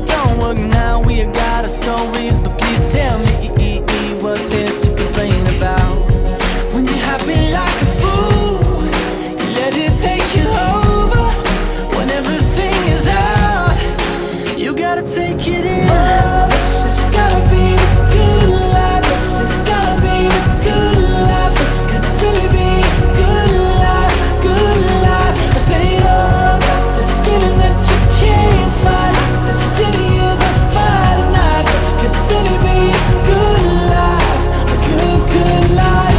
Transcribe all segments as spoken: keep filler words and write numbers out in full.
don't work now. We got our stories, but please tell me what there's to complain about. When you're happy like a fool, you let it take you over. When everything is out, you gotta take it in. Oh, this has gotta be the good life. This has gotta be the good life. This could really be a good life, good life. I say, oh, got this feeling that you can't fight. The city is on fire tonight. This could really be a good life, a good, good life.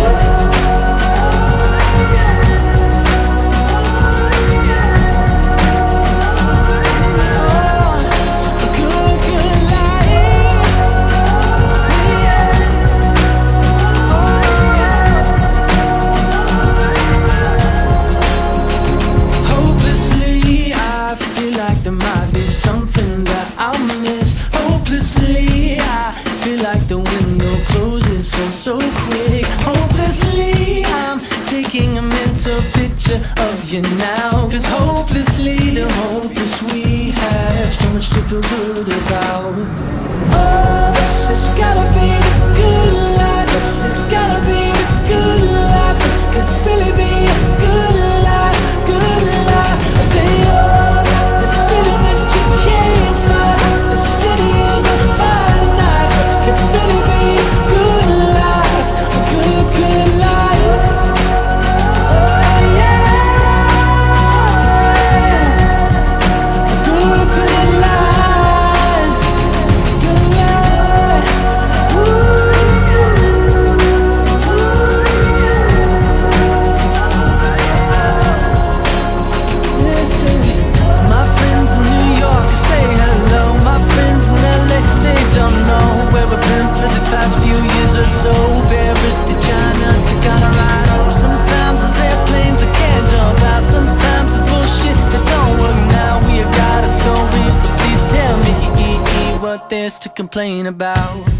There might be something that I'll miss. Hopelessly, I feel like the window closes so, so quick. Hopelessly, I'm taking a mental picture of you now. Cause hopelessly, the hopeless we have so much to feel good about. Oh, this has gotta be the good life. This has gotta be the good life. This could really be a good life, good life. I say, oh, there's to complain about.